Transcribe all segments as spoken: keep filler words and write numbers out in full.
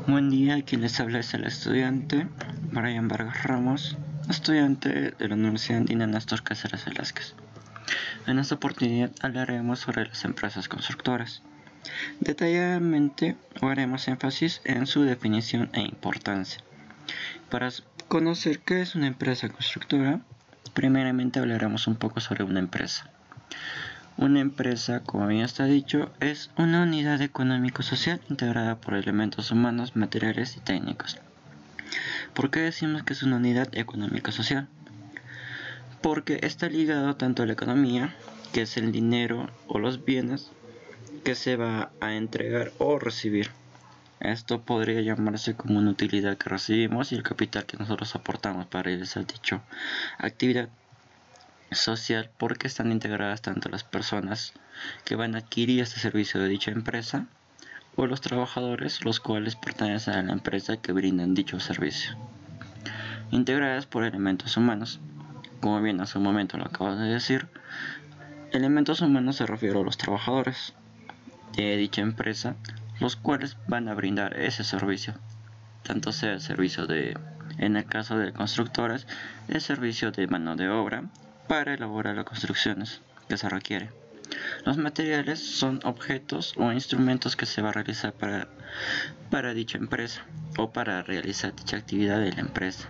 Buen día, aquí les habla es el estudiante Brian Vargas Ramos, estudiante de la Universidad Andina Néstor Cáceres Velázquez. En esta oportunidad hablaremos sobre las empresas constructoras. Detalladamente haremos énfasis en su definición e importancia. Para conocer qué es una empresa constructora, primeramente hablaremos un poco sobre una empresa. Una empresa, como bien está dicho, es una unidad económico-social integrada por elementos humanos, materiales y técnicos. ¿Por qué decimos que es una unidad económico-social? Porque está ligado tanto a la economía, que es el dinero o los bienes que se va a entregar o recibir. Esto podría llamarse como una utilidad que recibimos y el capital que nosotros aportamos para realizar dicha actividad social, porque están integradas tanto las personas que van a adquirir este servicio de dicha empresa o los trabajadores, los cuales pertenecen a la empresa que brindan dicho servicio. Integradas por elementos humanos, como bien hace un momento lo acabo de decir. Elementos humanos se refiere a los trabajadores de dicha empresa, los cuales van a brindar ese servicio, tanto sea el servicio de, en el caso de constructoras, el servicio de mano de obra para elaborar las construcciones que se requiere. Los materiales son objetos o instrumentos que se va a realizar para, para dicha empresa o para realizar dicha actividad de la empresa.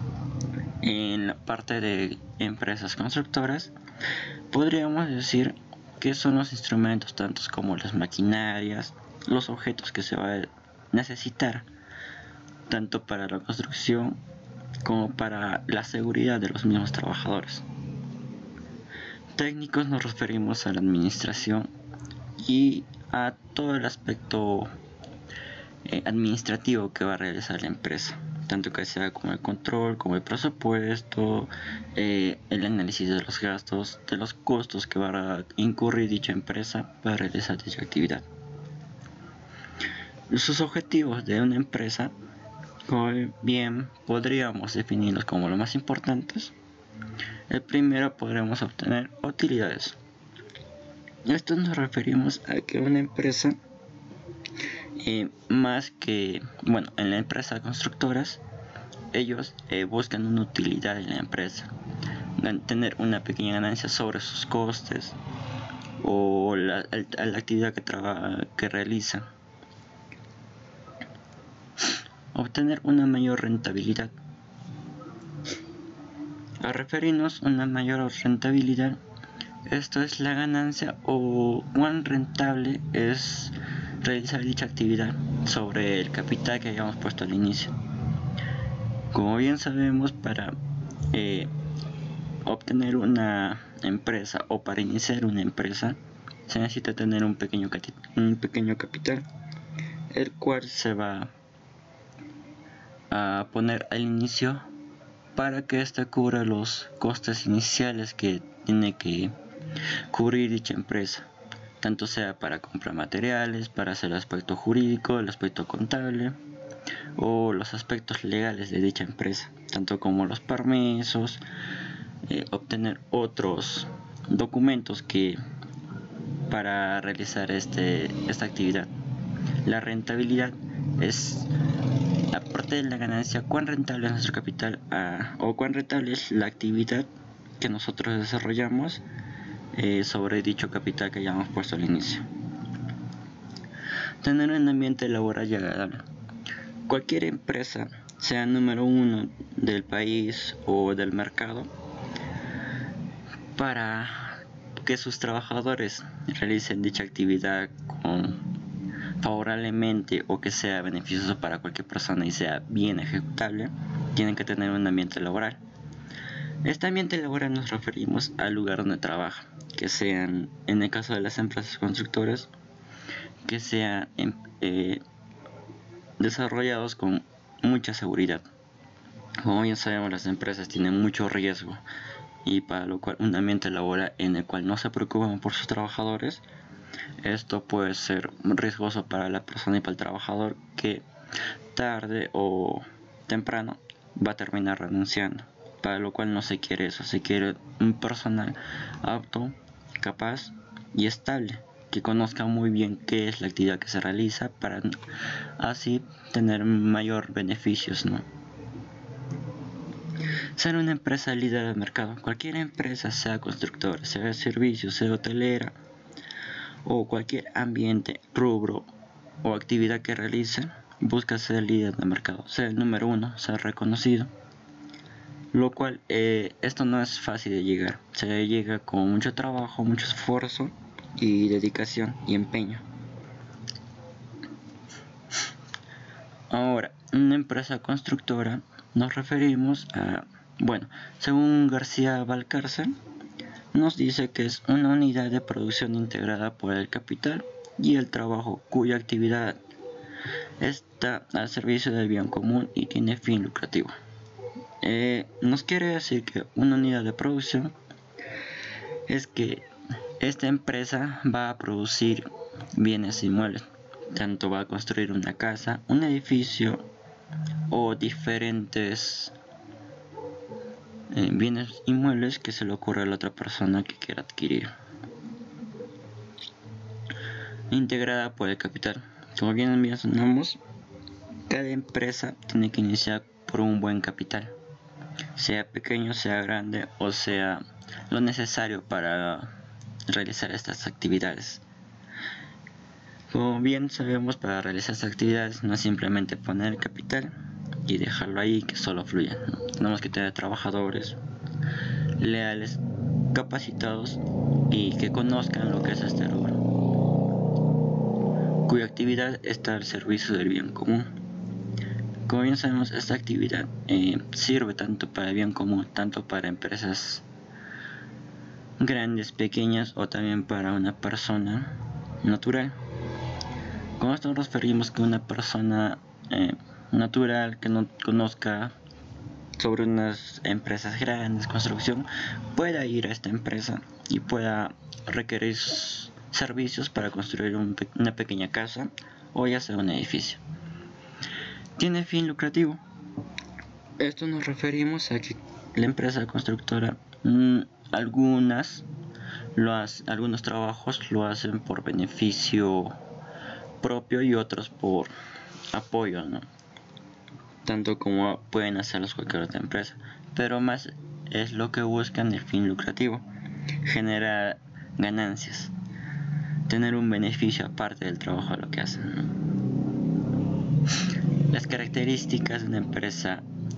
En la parte de empresas constructoras, podríamos decir que son los instrumentos tantos como las maquinarias, los objetos que se va a necesitar tanto para la construcción como para la seguridad de los mismos trabajadores. Técnicos nos referimos a la administración y a todo el aspecto eh, administrativo que va a realizar la empresa, tanto que sea como el control, como el presupuesto, eh, el análisis de los gastos, de los costos que va a incurrir dicha empresa para realizar dicha actividad. Sus objetivos de una empresa, como bien podríamos definirlos como los más importantes. El primero, podremos obtener utilidades. Esto nos referimos a que una empresa, eh, más que, bueno, en la empresa constructoras, ellos eh, buscan una utilidad en la empresa, tener una pequeña ganancia sobre sus costes o la, la actividad que, traba, que realizan. Obtener una mayor rentabilidad. A referirnos a una mayor rentabilidad, esto es la ganancia o cuán rentable es realizar dicha actividad sobre el capital que hayamos puesto al inicio. Como bien sabemos, para eh, obtener una empresa o para iniciar una empresa se necesita tener un pequeño, un pequeño capital, el cual se va a poner al inicio para que ésta cubra los costes iniciales que tiene que cubrir dicha empresa, tanto sea para comprar materiales, para hacer el aspecto jurídico, el aspecto contable o los aspectos legales de dicha empresa, tanto como los permisos, eh, obtener otros documentos que para realizar este, esta actividad. La rentabilidad es, aparte de la ganancia, cuán rentable es nuestro capital uh, o cuán rentable es la actividad que nosotros desarrollamos eh, sobre dicho capital que hayamos puesto al inicio. Tener un ambiente laboral y agradable. Cualquier empresa, sea número uno del país o del mercado, para que sus trabajadores realicen dicha actividad con favorablemente o que sea beneficioso para cualquier persona y sea bien ejecutable, tienen que tener un ambiente laboral. Este ambiente laboral nos referimos al lugar donde trabaja, que sean, en el caso de las empresas constructoras, que sean eh, desarrollados con mucha seguridad. Como bien sabemos, las empresas tienen mucho riesgo y para lo cual un ambiente laboral en el cual no se preocupan por sus trabajadores, esto puede ser riesgoso para la persona y para el trabajador, que tarde o temprano va a terminar renunciando, para lo cual no se quiere eso. Se quiere un personal apto, capaz y estable que conozca muy bien qué es la actividad que se realiza para así tener mayor beneficios, ¿no? Ser una empresa líder de mercado. Cualquier empresa, sea constructora, sea de servicios, sea hotelera o cualquier ambiente, rubro o actividad que realice, busca ser líder de mercado, ser el número uno, ser reconocido. Lo cual, eh, esto no es fácil de llegar, se llega con mucho trabajo, mucho esfuerzo y dedicación y empeño. Ahora, una empresa constructora nos referimos a, bueno, según García Valcárcel, nos dice que es una unidad de producción integrada por el capital y el trabajo cuya actividad está al servicio del bien común y tiene fin lucrativo. Eh, nos quiere decir que una unidad de producción es que esta empresa va a producir bienes inmuebles, tanto va a construir una casa, un edificio o diferentes eh, bienes inmuebles que se le ocurra a la otra persona que quiera adquirir. Integrada por el capital. Como bien mencionamos, cada empresa tiene que iniciar por un buen capital, sea pequeño, sea grande o sea lo necesario para realizar estas actividades. Como bien sabemos, para realizar estas actividades no es simplemente poner el capital y dejarlo ahí que solo fluya, ¿no? Tenemos que tener trabajadores leales, capacitados y que conozcan lo que es este rubro, cuya actividad está al servicio del bien común. Como bien sabemos, esta actividad eh, sirve tanto para el bien común, tanto para empresas grandes, pequeñas o también para una persona natural. Con esto nos referimos que una persona eh, natural que no conozca sobre unas empresas grandes, construcción, pueda ir a esta empresa y pueda requerir servicios para construir un, una pequeña casa o ya sea un edificio. Tiene fin lucrativo. Esto nos referimos a que la empresa constructora, mmm, algunas lo hace, algunos trabajos lo hacen por beneficio propio y otros por apoyo, ¿no? Tanto como pueden hacerlos cualquier otra empresa, pero más es lo que buscan el fin lucrativo, generar ganancias, tener un beneficio aparte del trabajo de lo que hacen, ¿no? Las características de una empresa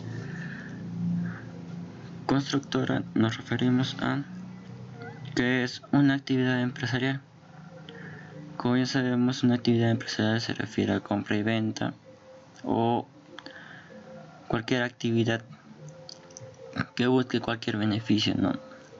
constructora nos referimos a que es una actividad empresarial. Como ya sabemos, una actividad empresarial se refiere a compra y venta o cualquier actividad que busque cualquier beneficio, ¿no?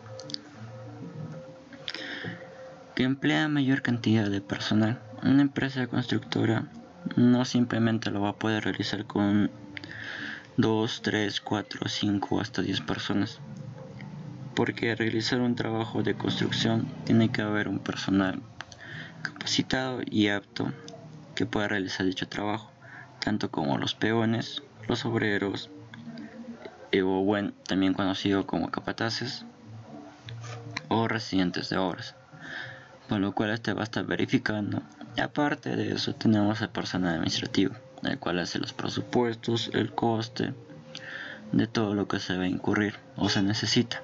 Que emplea mayor cantidad de personal. Una empresa constructora no simplemente lo va a poder realizar con dos, tres, cuatro, cinco hasta diez personas, porque realizar un trabajo de construcción tiene que haber un personal capacitado y apto que pueda realizar dicho trabajo, tanto como los peones, los obreros, eh, o bueno, también conocido como capataces o residentes de obras, con lo cual este va a estar verificando. Y aparte de eso tenemos el personal administrativo, el cual hace los presupuestos, el coste de todo lo que se va a incurrir o se necesita.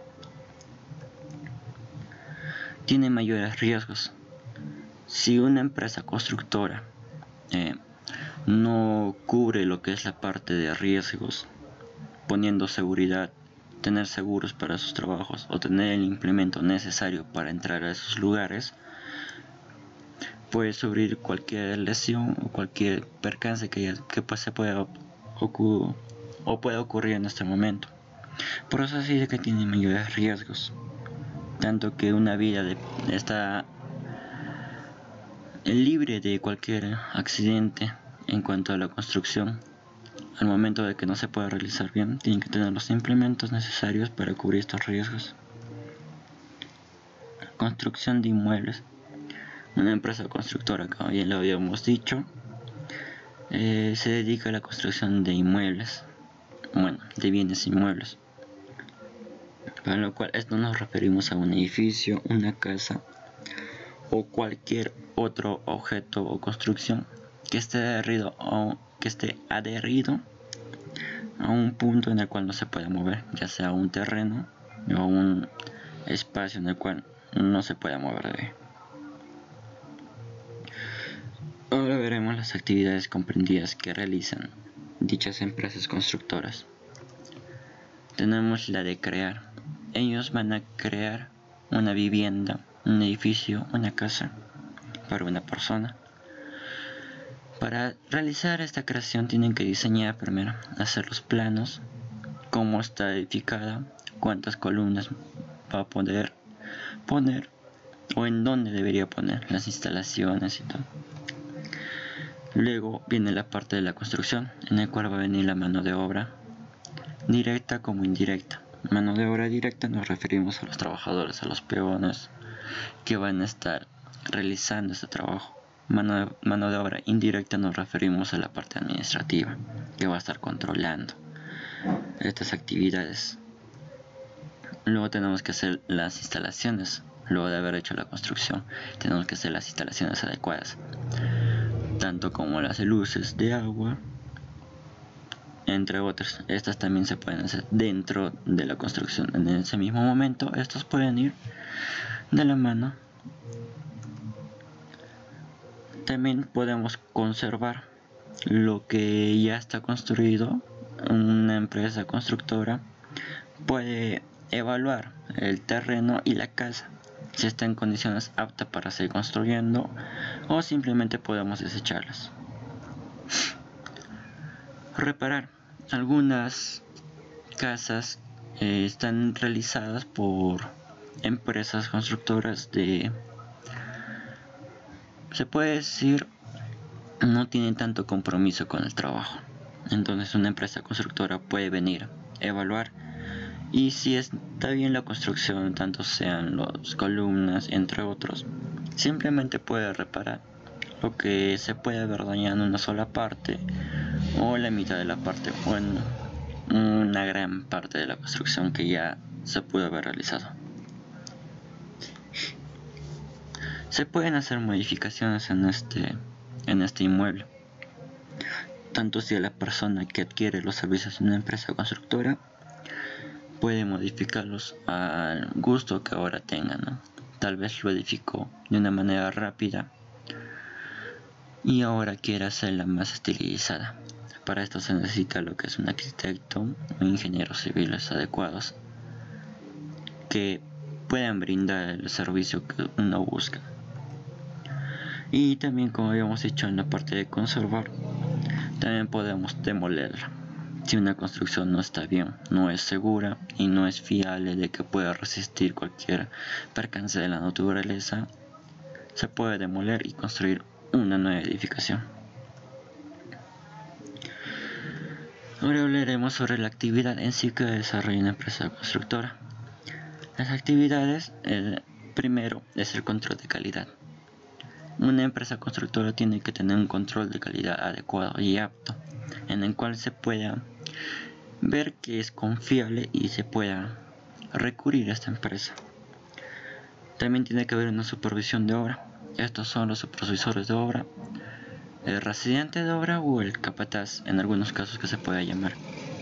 Tiene mayores riesgos. Si una empresa constructora eh, no cubre lo que es la parte de riesgos, poniendo seguridad, tener seguros para sus trabajos o tener el implemento necesario para entrar a esos lugares, puede sufrir cualquier lesión o cualquier percance que, que pues, se pueda ocurrir o pueda ocurrir en este momento. Por eso se dice que tiene mayores riesgos, tanto que una vida de, está libre de cualquier accidente. En cuanto a la construcción, al momento de que no se pueda realizar bien, tienen que tener los implementos necesarios para cubrir estos riesgos. Construcción de inmuebles. Una empresa constructora, como bien lo habíamos dicho, eh, se dedica a la construcción de inmuebles, bueno, de bienes inmuebles, para lo cual esto nos referimos a un edificio, una casa o cualquier otro objeto o construcción que esté adherido o que esté adherido a un punto en el cual no se puede mover, ya sea un terreno o un espacio en el cual no se puede mover de ahí. Ahora veremos las actividades comprendidas que realizan dichas empresas constructoras. Tenemos la de crear. Ellos van a crear una vivienda, un edificio, una casa para una persona. Para realizar esta creación tienen que diseñar primero, hacer los planos, cómo está edificada, cuántas columnas va a poder poner o en dónde debería poner las instalaciones y todo. Luego viene la parte de la construcción, en el cual va a venir la mano de obra, directa como indirecta. Mano de obra directa nos referimos a los trabajadores, a los peones que van a estar realizando este trabajo. Mano de, mano de obra indirecta nos referimos a la parte administrativa, que va a estar controlando estas actividades. Luego tenemos que hacer las instalaciones. Luego de haber hecho la construcción, tenemos que hacer las instalaciones adecuadas, tanto como las luces de agua, entre otras. Estas también se pueden hacer dentro de la construcción. En ese mismo momento, estos pueden ir de la mano. También podemos conservar lo que ya está construido. Una empresa constructora puede evaluar el terreno y la casa, si está en condiciones aptas para seguir construyendo, o simplemente podemos desecharlas. Reparar. Algunas casas eh, están realizadas por empresas constructoras de, se puede decir, no tienen tanto compromiso con el trabajo. Entonces una empresa constructora puede venir, evaluar, y si está bien la construcción, tanto sean las columnas, entre otros, simplemente puede reparar lo que se puede haber dañado en una sola parte, o la mitad de la parte, o en una gran parte de la construcción que ya se pudo haber realizado. Se pueden hacer modificaciones en este, en este inmueble, tanto si la persona que adquiere los servicios de una empresa constructora puede modificarlos al gusto que ahora tenga, ¿no? Tal vez lo edificó de una manera rápida y ahora quiere hacerla más estilizada. Para esto se necesita lo que es un arquitecto o ingenieros civiles adecuados que puedan brindar el servicio que uno busca. Y también, como habíamos dicho en la parte de conservar, también podemos demolerla. Si una construcción no está bien, no es segura y no es fiable de que pueda resistir cualquier percance de la naturaleza, se puede demoler y construir una nueva edificación. Ahora hablaremos sobre la actividad en sí que desarrolla una empresa constructora. Las actividades, el primero es el control de calidad. Una empresa constructora tiene que tener un control de calidad adecuado y apto, en el cual se pueda ver que es confiable y se pueda recurrir a esta empresa. También tiene que haber una supervisión de obra. Estos son los supervisores de obra, el residente de obra o el capataz, en algunos casos que se pueda llamar.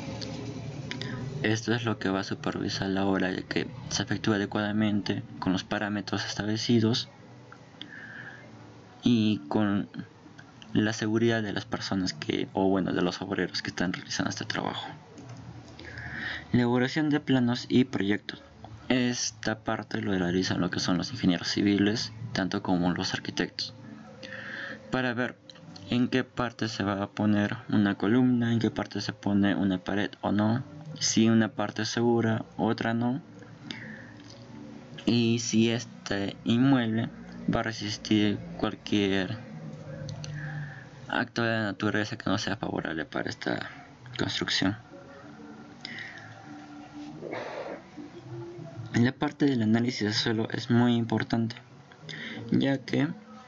Esto es lo que va a supervisar la obra de que se efectúe adecuadamente con los parámetros establecidos y con la seguridad de las personas que, o bueno, de los obreros que están realizando este trabajo. Elaboración de planos y proyectos. Esta parte lo realizan lo que son los ingenieros civiles, tanto como los arquitectos, para ver en qué parte se va a poner una columna, en qué parte se pone una pared o no, si una parte es segura, otra no, y si este inmueble va a resistir cualquier acto de la naturaleza que no sea favorable para esta construcción. En la parte del análisis de suelo es muy importante, ya que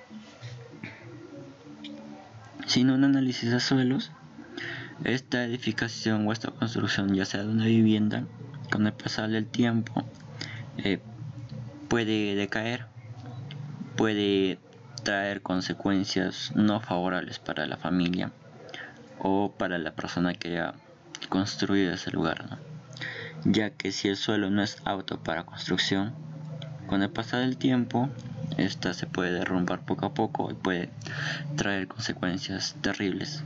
sin un análisis de suelos, esta edificación o esta construcción, ya sea de una vivienda, con el pasar del tiempo eh, puede decaer puede traer consecuencias no favorables para la familia o para la persona que haya construido ese lugar, ¿no? Ya que si el suelo no es apto para construcción, con el pasar del tiempo, esta se puede derrumbar poco a poco y puede traer consecuencias terribles.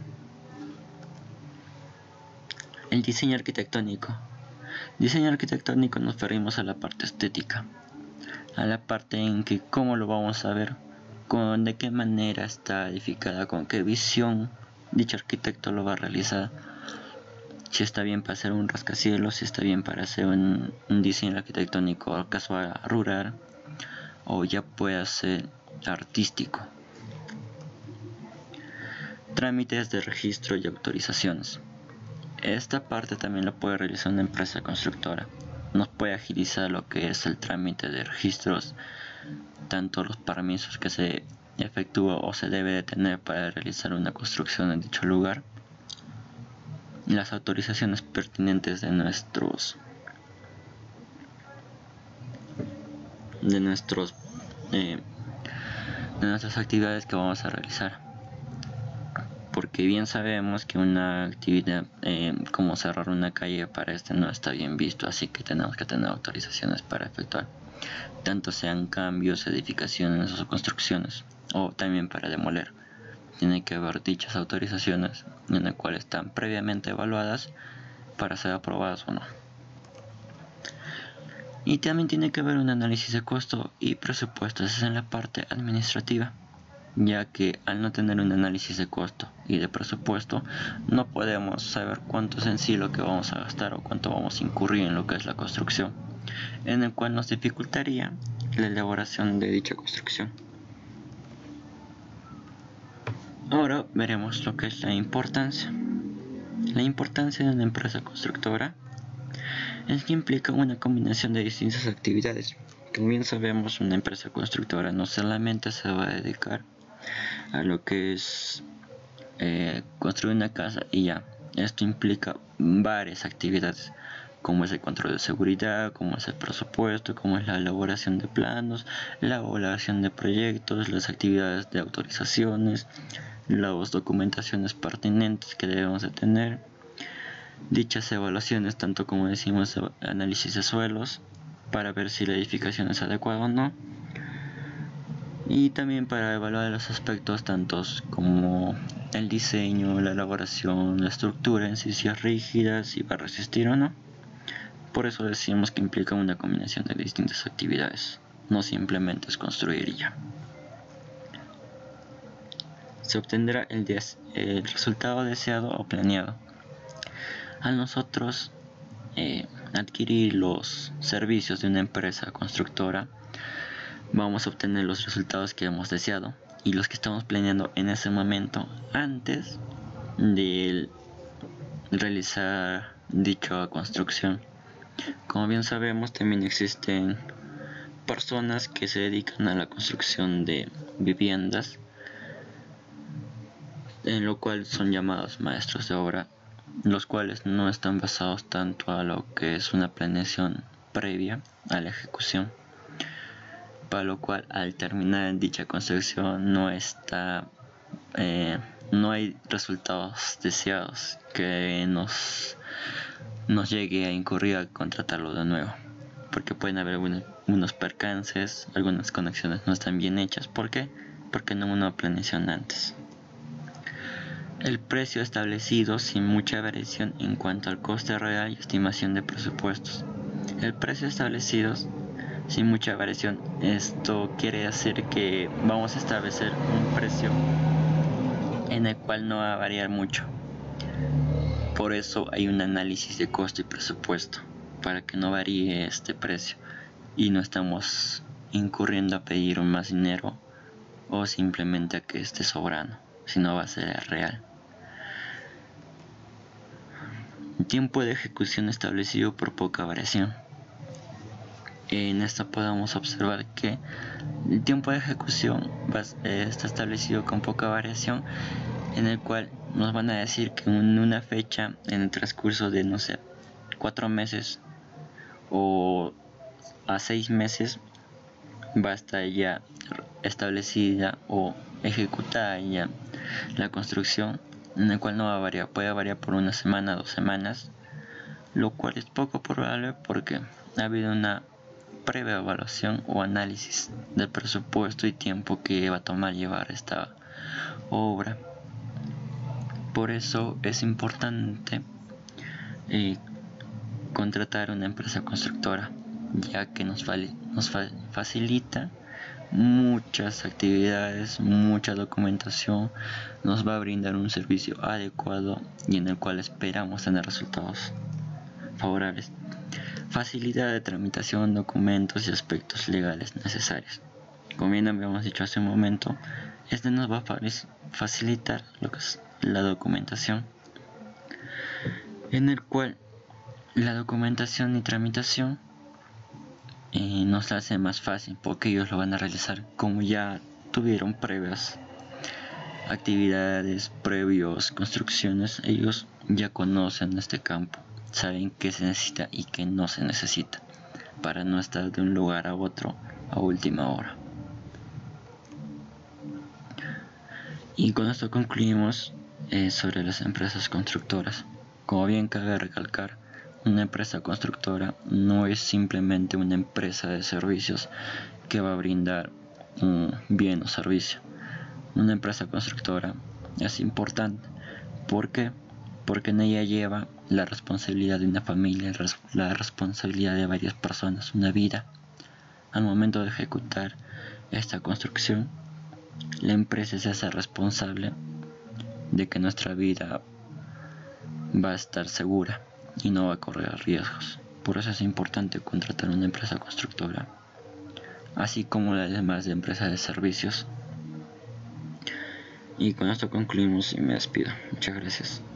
El diseño arquitectónico. Diseño arquitectónico nos referimos a la parte estética, a la parte en que cómo lo vamos a ver, con de qué manera está edificada, con qué visión dicho arquitecto lo va a realizar, si está bien para hacer un rascacielos, si está bien para hacer un, un diseño arquitectónico casual rural, o ya puede ser artístico. Trámites de registro y autorizaciones. Esta parte también lo puede realizar una empresa constructora. Nos puede agilizar lo que es el trámite de registros, tanto los permisos que se efectúa o se debe de tener para realizar una construcción en dicho lugar, las autorizaciones pertinentes de nuestros de nuestros eh, de nuestras actividades que vamos a realizar, porque bien sabemos que una actividad eh, como cerrar una calle para este no está bien visto, así que tenemos que tener autorizaciones para efectuar, tanto sean cambios, edificaciones o construcciones, o también para demoler. Tiene que haber dichas autorizaciones en las cuales están previamente evaluadas para ser aprobadas o no. Y también tiene que haber un análisis de costo y presupuesto, esa es en la parte administrativa, ya que al no tener un análisis de costo y de presupuesto no podemos saber cuánto es en sí lo que vamos a gastar o cuánto vamos a incurrir en lo que es la construcción, en el cual nos dificultaría la elaboración de dicha construcción. Ahora veremos lo que es la importancia. La importancia de una empresa constructora es que implica una combinación de distintas actividades. Como bien sabemos, una empresa constructora no solamente se va a dedicar a lo que es eh, construir una casa y ya. Esto implica varias actividades, como es el control de seguridad, como es el presupuesto, como es la elaboración de planos, la elaboración de proyectos, las actividades de autorizaciones, las documentaciones pertinentes que debemos de tener, dichas evaluaciones, tanto como decimos análisis de suelos para ver si la edificación es adecuada o no, y también para evaluar los aspectos tantos como el diseño, la elaboración, la estructura en sí, si es rígida, si va a resistir o no. Por eso decimos que implica una combinación de distintas actividades, no simplemente es construir y ya. Se obtendrá el, el resultado deseado o planeado. Al nosotros eh, adquirir los servicios de una empresa constructora, vamos a obtener los resultados que hemos deseado y los que estamos planeando en ese momento antes de realizar dicha construcción. Como bien sabemos, también existen personas que se dedican a la construcción de viviendas, en lo cual son llamados maestros de obra, los cuales no están basados tanto a lo que es una planeación previa a la ejecución, para lo cual al terminar dicha construcción no está eh, no hay resultados deseados que nos nos llegue a incurrir a contratarlo de nuevo, porque pueden haber algunos, unos percances, algunas conexiones no están bien hechas. ¿Por qué? Porque no hubo una planeación antes. El precio establecido sin mucha variación en cuanto al coste real y estimación de presupuestos. El precio establecido sin mucha variación, esto quiere decir que vamos a establecer un precio en el cual no va a variar mucho. Por eso hay un análisis de costo y presupuesto, para que no varíe este precio y no estamos incurriendo a pedir más dinero o simplemente a que esté sobrando, sino va a ser real. Tiempo de ejecución establecido por poca variación. En esto podemos observar que el tiempo de ejecución va, eh, está establecido con poca variación, en el cual nos van a decir que en una fecha, en el transcurso de, no sé, cuatro meses o a seis meses, va a estar ya establecida o ejecutada ya la construcción, en el cual no va a variar, puede variar por una semana, dos semanas, lo cual es poco probable porque ha habido una previa evaluación o análisis del presupuesto y tiempo que va a tomar llevar esta obra. Por eso es importante eh, contratar una empresa constructora, ya que nos, nos fa facilita muchas actividades, mucha documentación, nos va a brindar un servicio adecuado y en el cual esperamos tener resultados favorables. Facilidad de tramitación, documentos y aspectos legales necesarios. Como bien habíamos dicho hace un momento, este nos va a facilitar lo que es la documentación, en el cual la documentación y tramitación eh, nos la hace más fácil porque ellos lo van a realizar como ya tuvieron previas actividades, previos construcciones. Ellos ya conocen este campo, saben qué se necesita y qué no se necesita para no estar de un lugar a otro a última hora. Y con esto concluimos eh, sobre las empresas constructoras. Como bien cabe recalcar, una empresa constructora no es simplemente una empresa de servicios que va a brindar un bien o servicio. Una empresa constructora es importante. ¿Por qué? Porque en ella lleva la responsabilidad de una familia, la responsabilidad de varias personas, una vida. Al momento de ejecutar esta construcción, la empresa se hace responsable de que nuestra vida va a estar segura y no va a correr riesgos. Por eso es importante contratar una empresa constructora, así como las demás empresas de servicios. Y con esto concluimos y me despido. Muchas gracias.